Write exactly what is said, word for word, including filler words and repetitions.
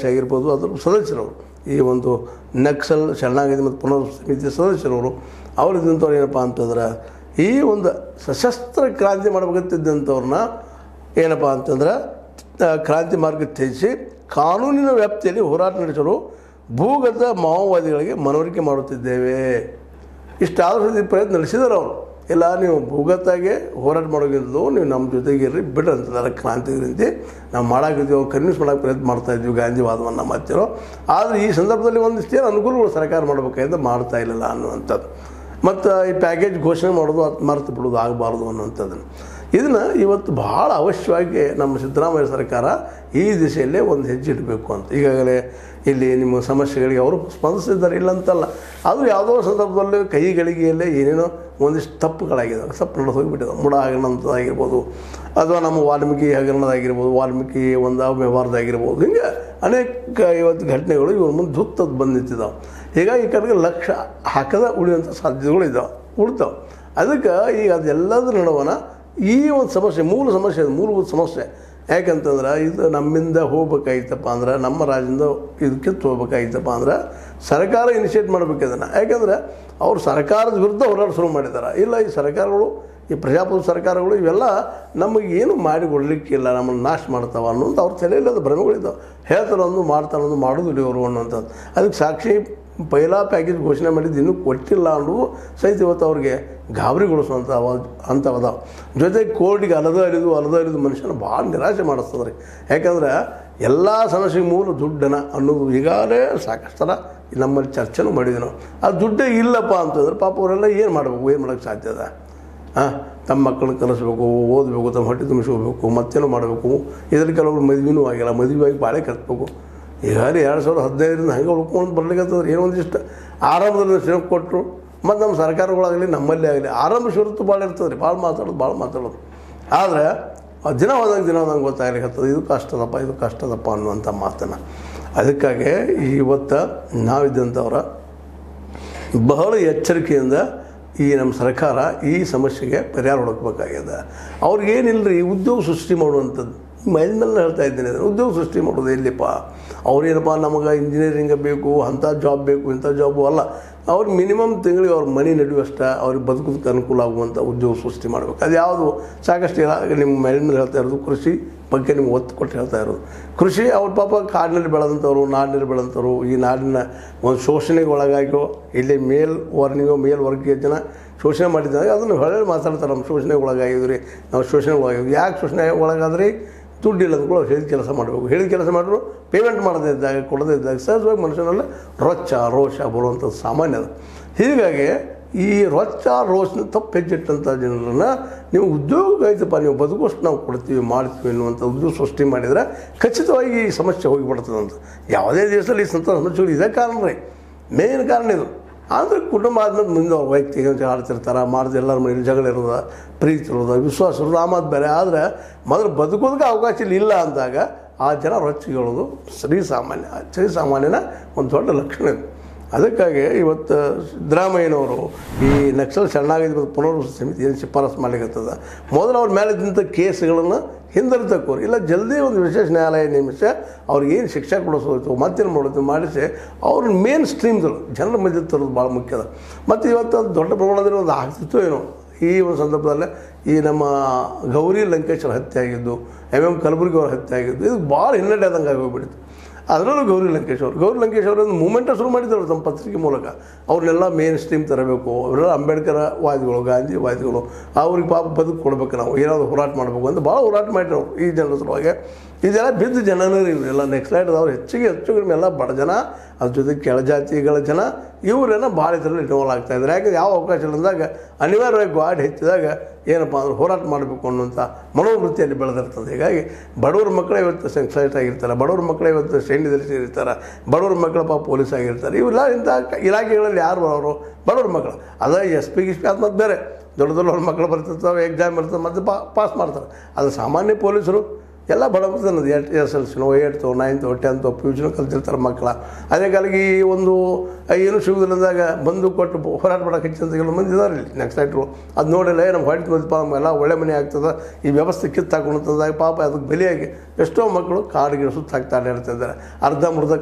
ಆಗಿರ್ಬೋದು ಅದರ ಸದಸ್ಯರವರು ಈ ಒಂದು ನಕ್ಸಲ್ ಶರಣಾಗತಿ ಮತ್ತು ಪುನರ್ ಸಮಿತಿ ಸದಸ್ಯರವರು ಅವರು ಇದ್ದಂಥವ್ರು ಏನಪ್ಪ ಅಂತಂದ್ರೆ ಈ ಒಂದು ಸಶಸ್ತ್ರ ಕ್ರಾಂತಿ ಮಾಡಬೇಕಂತಿದ್ದಂಥವ್ರನ್ನ ಏನಪ್ಪ ಅಂತಂದ್ರೆ ಕ್ರಾಂತಿ ಮಾರ್ಗ ತ್ಯಜಿಸಿ ಕಾನೂನಿನ ವ್ಯಾಪ್ತಿಯಲ್ಲಿ ಹೋರಾಟ ನಡೆಸಲು ಭೂಗತ ಮಾವೋವಾದಿಗಳಿಗೆ ಮನವರಿಕೆ ಮಾಡುತ್ತಿದ್ದೇವೆ. ಇಷ್ಟಾದರೂ ಪ್ರಯತ್ನ ನಡೆಸಿದಾರೆ ಅವರು. ಇಲ್ಲ ನೀವು ಭೂಗತಾಗೆ ಹೋರಾಟ ಮಾಡೋಗಿದ್ದು ನೀವು ನಮ್ಮ ಜೊತೆಗೆ ಇರ್ರಿ ಬಿಡ್ರಿ ಅಂತಂದ್ರೆ ಕ್ರಾಂತಿಗಿಂತ ನಾವು ಮಾಡಾಕಿದ್ದೀವಿ ಅವ್ರು ಕನ್ವಿನ್ಸ್ ಮಾಡೋಕ್ಕೆ ಪ್ರಯತ್ನ ಮಾಡ್ತಾಯಿದ್ವಿ ಗಾಂಧಿವಾದವನ್ನು ಮಾಡ್ತಿರೋ. ಆದರೆ ಈ ಸಂದರ್ಭದಲ್ಲಿ ಒಂದಿಷ್ಟೇನು ಅನುಕೂಲಗಳು ಸರ್ಕಾರ ಮಾಡಬೇಕಾದ್ರೆ ಮಾಡ್ತಾ ಇರಲಿಲ್ಲ ಅನ್ನುವಂಥದ್ದು. ಮತ್ತು ಈ ಪ್ಯಾಕೇಜ್ ಘೋಷಣೆ ಮಾಡೋದು ಅದು ಮರೆತು ಬಿಡೋದು ಆಗಬಾರ್ದು ಅನ್ನುವಂಥದ್ದನ್ನು ಇದನ್ನು ಇವತ್ತು ಭಾಳ ಅವಶ್ಯವಾಗಿ ನಮ್ಮ ಸಿದ್ದರಾಮಯ್ಯ ಸರ್ಕಾರ ಈ ದಿಶೆಯಲ್ಲೇ ಒಂದು ಹೆಜ್ಜೆ ಇಡಬೇಕು ಅಂತ. ಈಗಾಗಲೇ ಇಲ್ಲಿ ನಿಮ್ಮ ಸಮಸ್ಯೆಗಳಿಗೆ ಅವರು ಸ್ಪಂದಿಸಿದ್ದಾರೆ ಇಲ್ಲ ಅಂತಲ್ಲ, ಆದರೂ ಯಾವುದೋ ಸಂದರ್ಭದಲ್ಲಿ ಕೈಗಳಿಗೆಯಲ್ಲೇ ಏನೇನೋ ಒಂದಿಷ್ಟು ತಪ್ಪುಗಳಾಗಿದ್ದಾವೆ, ತಪ್ಪು ನಡೆದು ಹೋಗಿಬಿಟ್ಟಿದ್ದಾವೆ. ಮುಡ ಹಗರಣದಾಗಿರ್ಬೋದು ಅಥವಾ ನಮ್ಮ ವಾಲ್ಮೀಕಿ ಹಗರಣದಾಗಿರ್ಬೋದು, ವಾಲ್ಮೀಕಿ ಒಂದು ಅವ್ಯವಹಾರದಾಗಿರ್ಬೋದು, ಹಿಂಗೆ ಅನೇಕ ಇವತ್ತು ಘಟನೆಗಳು ಇವ್ರ ಮುಂದೆ ಜುತ್ತದ್ದು ಬಂದು ನಿಂತಿದ್ದಾವೆ. ಹೀಗಾಗಿ ಈ ಕಡೆಗೆ ಲಕ್ಷ್ಯ ಹಾಕದ ಉಳಿಯುವಂಥ ಸಾಧ್ಯತೆಗಳು ಇದ್ದಾವೆ ಉಳಿತಾವೆ. ಅದಕ್ಕೆ ಈಗ ಅದೆಲ್ಲದರ ನಡುವನ ಈ ಒಂದು ಸಮಸ್ಯೆ ಮೂಲ ಸಮಸ್ಯೆ ಅದು ಮೂಲಭೂತ ಸಮಸ್ಯೆ. ಯಾಕಂತಂದ್ರೆ ಇದು ನಮ್ಮಿಂದ ಹೋಗ್ಬೇಕಾಗಿತ್ತಪ್ಪ ಅಂದ್ರೆ ನಮ್ಮ ರಾಜ್ಯದಿಂದ ಇದು ಕಿತ್ತು ಹೋಗ್ಬೇಕಾಗಿತ್ತಪ್ಪ ಅಂದ್ರೆ ಸರ್ಕಾರ ಇನಿಷಿಯೇಟ್ ಮಾಡಬೇಕು ಅದನ್ನು. ಯಾಕಂದ್ರೆ ಅವರು ಸರ್ಕಾರದ ವಿರುದ್ಧ ಹೋರಾಟ ಶುರು ಮಾಡಿದ್ದಾರೆ. ಇಲ್ಲ ಈ ಸರ್ಕಾರಗಳು ಈ ಪ್ರಜಾಪ್ರಭುತ್ವ ಸರ್ಕಾರಗಳು ಇವೆಲ್ಲ ನಮಗೇನು ಮಾಡಿ ಕೊಡಲಿಕ್ಕಿಲ್ಲ, ನಮ್ಮನ್ನು ನಾಶ ಮಾಡ್ತಾವೆ ಅನ್ನೋದು ಅವ್ರ ತಲೆಯಲ್ಲಿ ಅದು ಭ್ರಮೆಗಳಿದ್ದಾವೆ. ಹೇಳ್ತಾರೆ ಒಂದು ಮಾಡ್ತಾರೆ ಒಂದು ಮಾಡೋದಿಲ್ಲ ಇವರು ಅನ್ನೋಂಥದ್ದು. ಅದಕ್ಕೆ ಸಾಕ್ಷಿ ಪೈಲಾ ಪ್ಯಾಕೇಜ್ ಘೋಷಣೆ ಮಾಡಿದ್ದು ಇನ್ನೂ ಕೊಟ್ಟಿಲ್ಲ ಅನ್ನೋದು ಸಹಿತ ಇವತ್ತು ಅವ್ರಿಗೆ ಗಾಬರಿಗೊಳಿಸುವಂಥ ಅಂಥವದಾವ. ಜೊತೆಗೆ ಕೋರ್ಟಿಗೆ ಅಲದ ಅರಿದು ಅಲದ ಅರಿದು ಮನುಷ್ಯನ ಭಾಳ ನಿರಾಶೆ ಮಾಡಿಸ್ತದೆ ರೀ. ಯಾಕಂದ್ರೆ ಎಲ್ಲ ಸಮಸ್ಯೆಗೆ ಮೂಲ ದುಡ್ಡನ ಅನ್ನೋದು ಈಗಾಗಲೇ ಸಾಕಷ್ಟು ಥರ ನಮ್ಮಲ್ಲಿ ಚರ್ಚೆನೂ ಮಾಡಿದ್ವಿ ನಾವು. ಅದು ದುಡ್ಡೇ ಇಲ್ಲಪ್ಪ ಅಂತಂದ್ರೆ ಪಾಪ ಅವರೆಲ್ಲ ಏನು ಮಾಡಬೇಕು, ಏನು ಮಾಡೋಕ್ಕೆ ಸಾಧ್ಯ ಅದ? ಹಾಂ, ತಮ್ಮ ಮಕ್ಕಳನ್ನ ಕಲಿಸ್ಬೇಕು, ಓದಬೇಕು, ತಮ್ಮ ಹೊಟ್ಟೆ ತುಂಬಿಸ್ಕೋಬೇಕು, ಮತ್ತೇನೋ ಮಾಡಬೇಕು. ಇದರಲ್ಲಿ ಕೆಲವರು ಮದುವೆನೂ ಆಗಿಲ್ಲ, ಮದುವೆ ಆಗಿ ಬಾಳೆ ಕಟ್ಬೇಕು. ಈಗಾಗಲೇ ಎರಡು ಸಾವಿರದ ಹದಿನೈದರಿಂದ ಹಂಗೆ ಉಳ್ಕೊಂಡು ಬರ್ಲಿಕ್ಕಂತಂದ್ರೆ ಏನೋ ಒಂದಿಷ್ಟು ಆರಂಭದಲ್ಲಿ ಸಿರಪ್ ಕೊಟ್ಟರು. ಮತ್ತು ನಮ್ಮ ಸರ್ಕಾರಗಳಾಗಲಿ ನಮ್ಮಲ್ಲೇ ಆಗಲಿ ಆರಂಭ ಶುರುತ್ತು ಭಾಳ ಇರ್ತದೆ ರೀ, ಭಾಳ ಮಾತಾಡೋದು ಭಾಳ ಮಾತಾಡೋದು. ಆದರೆ ದಿನ ಹೋದಂಗೆ ದಿನ ಹೋದಂಗೆ ಗೊತ್ತಾಗ್ಲಿಕ್ಕತ್ತದ ಇದು ಕಷ್ಟದಪ್ಪ ಇದು ಕಷ್ಟದಪ್ಪ ಅನ್ನುವಂಥ ಮಾತನ್ನು. ಅದಕ್ಕಾಗಿ ಇವತ್ತು ನಾವಿದ್ದಂಥವ್ರ ಬಹಳ ಎಚ್ಚರಿಕೆಯಿಂದ ಈ ನಮ್ಮ ಸರ್ಕಾರ ಈ ಸಮಸ್ಯೆಗೆ ಪರಿಹಾರ ಹುಡುಕಬೇಕಾಗ್ಯದ. ಅವ್ರಿಗೇನಿಲ್ಲ ರೀ ಉದ್ಯೋಗ ಸೃಷ್ಟಿ ಮಾಡುವಂಥದ್ದು. ಮೇಲ್ಮೇಲೆ ಹೇಳ್ತಾ ಇದ್ದೇನೆ, ಅದನ್ನು ಉದ್ಯೋಗ ಸೃಷ್ಟಿ ಮಾಡೋದು ಎಲ್ಲಿಪ್ಪ? ಅವ್ರೇನಪ್ಪ ನಮಗೆ ಇಂಜಿನಿಯರಿಂಗ್ ಬೇಕು, ಅಂಥ ಜಾಬ್ ಬೇಕು, ಇಂಥ ಜಾಬು ಅಲ್ಲ. ಅವ್ರಿಗೆ ಮಿನಿಮಮ್ ತಿಂಗಳಿಗೆ ಅವ್ರ ಮನೆ ನಡೆಯುವಷ್ಟ ಅವ್ರಿಗೆ ಬದುಕೋದಕ್ಕೆ ಅನುಕೂಲ ಆಗುವಂಥ ಉದ್ಯೋಗ ಸೃಷ್ಟಿ ಮಾಡಬೇಕು. ಅದು ಯಾವುದು ಸಾಕಷ್ಟು ನಿಮ್ಮ ಮೇಲ್ಮೇಲೆ ಹೇಳ್ತಾ ಇರೋದು ಕೃಷಿ ಬಗ್ಗೆ ನಿಮ್ಗೆ ಒತ್ತು ಕೊಟ್ಟು ಹೇಳ್ತಾ ಇರೋದು. ಕೃಷಿ ಅವ್ರ ಪಾಪ ಕಾಡಿನಲ್ಲಿ ಬೆಳೆದಂಥವ್ರು, ನಾಡಿನಲ್ಲಿ ಬೆಳೆದಂಥವ್ರು ಈ ನಾಡಿನ ಒಂದು ಶೋಷಣೆಗೆ ಒಳಗಾಗೋ ಇಲ್ಲಿ ಮೇಲ್ ವರ್ಣಿಗೋ ಮೇಲ್ ವರ್ಗೀಯ ಜನ ಶೋಷಣೆ ಮಾಡಿದಾಗ ಅದನ್ನು ಹೊಳೆ ಮಾತಾಡ್ತಾರೆ. ನಮ್ಮ ಶೋಷಣೆಗೆ ಒಳಗಾಗಿದ್ರಿ, ನಾವು ಶೋಷಣೆಗೆ ಒಳಗಾಗಿದ್ವಿ. ಯಾಕೆ ಶೋಷಣೆ ಒಳಗಾದ್ರಿ? ದುಡ್ಡಿಲ್ಲ ಅಂದ್ಕೊಂಡು ಹೇಳಿದ ಕೆಲಸ ಮಾಡಬೇಕು. ಹೇಳಿದ ಕೆಲಸ ಮಾಡಿದ್ರು ಪೇಮೆಂಟ್ ಮಾಡದೇ ಇದ್ದಾಗ ಕೊಡದೇ ಇದ್ದಾಗ ಸಹಜವಾಗಿ ಮನುಷ್ಯನಲ್ಲಿ ರೊಚ್ಚ ರೋಷ ಬರುವಂಥದ್ದು ಸಾಮಾನ್ಯ ಅದು. ಹೀಗಾಗಿ ಈ ರೊಚ್ಚ ರೋಷನ ತಪ್ಪು ಹೆಜ್ಜಿಟ್ಟಂಥ ಜನರನ್ನು ನೀವು ಉದ್ಯೋಗ ಐತಪ್ಪ ನೀವು ಬದುಕೋಷ್ಟು ನಾವು ಕೊಡ್ತೀವಿ ಮಾಡ್ತೀವಿ ಅನ್ನುವಂಥ ಉದ್ಯೋಗ ಸೃಷ್ಟಿ ಮಾಡಿದರೆ ಖಚಿತವಾಗಿ ಈ ಸಮಸ್ಯೆ ಹೋಗಿಬಿಡ್ತದಂತ. ಯಾವುದೇ ದೇಶದಲ್ಲಿ ಈ ಸಂಥ ಸಮಸ್ಯೆಗಳು ಇದೇ ಕಾರಣ ರೀ, ಮೇನ್ ಕಾರಣ ಇದು. ಅಂದರೆ ಕುಟುಂಬ ಆದ್ಮೇಲೆ ಮುಂದೆ ಅವ್ರು ವೈಯಕ್ತಿಕ ಆಡ್ತಿರ್ತಾರೆ, ಮಾಡಿದ್ರೆ ಎಲ್ಲರ ಮನೇಲಿ ಜಗಳ ಇರೋದು, ಪ್ರೀತಿ ಇರೋದು, ವಿಶ್ವಾಸ ಇರೋದು, ಆ ಮಾತು ಬೇರೆ. ಆದರೆ ಮೊದಲು ಬದುಕೋದಕ್ಕೆ ಅವಕಾಶ ಇಲ್ಲ ಅಂದಾಗ ಆ ಜನ ರೊಚ್ಚಿಗಳೋದು ಸರಿ ಸಾಮಾನ್ಯ ಸರಿ ಸಾಮಾನ್ಯನ ಒಂದು ದೊಡ್ಡ ಲಕ್ಷಣ ಇದು. ಅದಕ್ಕಾಗಿ ಇವತ್ತು ಸಿದ್ದರಾಮಯ್ಯನವರು ಈ ನಕ್ಸಲ್ ಶರಣಾಗತಿ ಮತ್ತು ಪುನರ್ವಸತಿ ಸಮಿತಿ ಏನು ಶಿಫಾರಸು ಮಾಡಲಿಕ್ಕತ್ತದ, ಮೊದಲು ಅವ್ರ ಮೇಲೆ ಇದ್ದಂಥ ಕೇಸ್ಗಳನ್ನು ಹಿಂದಿರ್ತಕ್ಕೋರು ಇಲ್ಲ ಜಲ್ದಿ ಒಂದು ವಿಶೇಷ ನ್ಯಾಯಾಲಯ ನೇಮಿಸಿ ಅವ್ರಿಗೇನು ಶಿಕ್ಷೆ ಕೊಡಿಸೋದು ಮತ್ತೇನು ಮಾಡೋದು ಮಾಡಿಸಿ ಅವ್ರ ಮೇನ್ ಸ್ಟ್ರೀಮ್ಗಳು ಜನರ ಮಧ್ಯೆ ತರೋದು ಭಾಳ ಮುಖ್ಯ ಅದ. ಮತ್ತು ಇವತ್ತು ಅದು ದೊಡ್ಡ ಪ್ರಮಾಣದಲ್ಲಿ ಒಂದು ಆಗ್ತಿತ್ತು ಏನೋ ಈ ಒಂದು ಸಂದರ್ಭದಲ್ಲೇ ಈ ನಮ್ಮ ಗೌರಿ ಲಂಕೇಶ್ವರ ಹತ್ಯೆ ಆಗಿದ್ದು, ಎಮ್ ಎಮ್ ಕಲಬುರ್ಗಿ ಅವ್ರ ಹತ್ಯೆ ಆಗಿದ್ದು, ಇದು ಭಾಳ ಹಿನ್ನಡೆ ಆದಂಗೆ ಆಗೋಗ್ಬಿಟ್ಟಿತ್ತು. ಅದರಲ್ಲೂ ಗೌರಿ ಲಂಕೇಶ್ ಅವರು ಗೌರಿ ಲಂಕೇಶ್ ಅವರು ಒಂದು ಮೂಮೆಂಟೇ ಶುರು ಮಾಡಿದ್ರು ತಮ್ಮ ಪತ್ರಿಕೆ ಮೂಲಕ. ಅವ್ರನ್ನೆಲ್ಲ ಮೇನ್ ಸ್ಟ್ರೀಮ್ ತರಬೇಕು, ಅವರೆಲ್ಲ ಅಂಬೇಡ್ಕರ್ ವಾದಿಗಳು, ಗಾಂಧಿ ವಾದಿಗಳು, ಅವ್ರಿಗೆ ಪಾಪ ಬದುಕು ಕೊಡಬೇಕು, ನಾವು ಏನಾದರೂ ಹೋರಾಟ ಮಾಡಬೇಕು ಅಂತ ಭಾಳ ಹೋರಾಟ ಮಾಡಿದ್ರು ಅವರು ಈ ಜನರ ಸಲುವಾಗಿ. ಇದೆಲ್ಲ ಬಿದ್ದ ಜನನೇ ಇವರೆಲ್ಲ ನೆಕ್ಸ್ಟ್ ಲೈಟ್ ಅವ್ರು ಹೆಚ್ಚಿಗೆ ಹೆಚ್ಚು ಕಡಿಮೆ ಎಲ್ಲ ಬಡ ಜನ, ಅದ್ರ ಜೊತೆಗೆ ಕೆಳಜಾತಿಗಳ ಜನ ಇವರೆಲ್ಲ ಭಾಳ ಇದರಲ್ಲಿ ಇನ್ವಾಲ್ವ್ ಆಗ್ತಾಯಿದ್ದಾರೆ. ಯಾಕೆ ಯಾವ ಅವಕಾಶ ಇಲ್ಲದಾಗ ಅನಿವಾರ್ಯವಾಗಿ ಗಾಡಿ ಹೆಚ್ಚಿದಾಗ ಏನಪ್ಪ ಅಂದ್ರೆ ಹೋರಾಟ ಮಾಡಬೇಕು ಅನ್ನುವಂಥ ಮನೋವೃತ್ತಿಯಲ್ಲಿ ಬೆಳೆದಿರ್ತದೆ. ಹೀಗಾಗಿ ಬಡವ್ರ ಮಕ್ಕಳೇ ಇವತ್ತು ಸೆಕ್ಸೈಟ್ ಆಗಿರ್ತಾರೆ, ಬಡವ್ರ ಮಕ್ಕಳೇ ಇವತ್ತು ಸೈನ್ಯದಲ್ಲಿ ಸೇರಿರ್ತಾರೆ, ಬಡವ್ರ ಮಕ್ಕಳ ಪಾಪ ಪೊಲೀಸ್ ಆಗಿರ್ತಾರೆ. ಇವೆಲ್ಲ ಇಂಥ ಇಲಾಖೆಗಳಲ್ಲಿ ಯಾರು ಬರೋರು ಬಡವ್ರ ಮಕ್ಕಳು. ಅದ ಎಸ್ ಪಿ ಗಿಸ್ ಪಿ ಅದು ಮತ್ತು ಬೇರೆ ದೊಡ್ಡ ದೊಡ್ಡ ಮಕ್ಕಳು ಬರ್ತಿರ್ತಾವೆ, ಎಕ್ಸಾಮ್ ಇರ್ತದೆ ಮತ್ತು ಪಾ ಪಾಸ್ ಮಾಡ್ತಾರೆ. ಅದು ಸಾಮಾನ್ಯ ಪೊಲೀಸರು ಎಲ್ಲ ಬಡಬರ್ತನದು ಎಟ್ ಎಸ್ ಎಲ್ ಸಿನೋ ಏಟ್ತೋ ನೈನ್ತೋ ಟೆಂತೋ ಪಿ ಯು ಸಿನೋ ಕಲ್ತಿರ್ತಾರೆ ಮಕ್ಕಳ. ಅದೇ ಕಾಲಿಗೆ ಈ ಒಂದು ಏನು ಸಿಗುದಿಲ್ಲದಾಗ ಬಂದು ಕೊಟ್ಟು ಹೋರಾಟ ಮಾಡೋಕೆ ಹೆಚ್ಚಂತ ಕೆಲವು ಮಂದಿ ಇದ್ದಾರೆ ಇಲ್ಲಿ ನಕ್ಸಲೈಟ್ರು. ಅದು ನೋಡಿಲ್ಲ ನಮ್ಮ ಹೊಡಿತು ನೋಡಿಪ್ಪ ಎಲ್ಲ ಒಳ್ಳೆ ಮನೆ ಆಗ್ತದೆ, ಈ ವ್ಯವಸ್ಥೆ ಕಿತ್ತಾಕೊಂಡಂದಾಗ ಪಾಪ ಅದಕ್ಕೆ ಬಲಿಯಾಗಿ ಎಷ್ಟೋ ಮಕ್ಕಳು ಕಾಡಿಗೆ ಸುತ್ತಾಗ್ತಾ ಇರ್ತಿದ್ದಾರೆ. ಅರ್ಧ ಮುರ್ಧ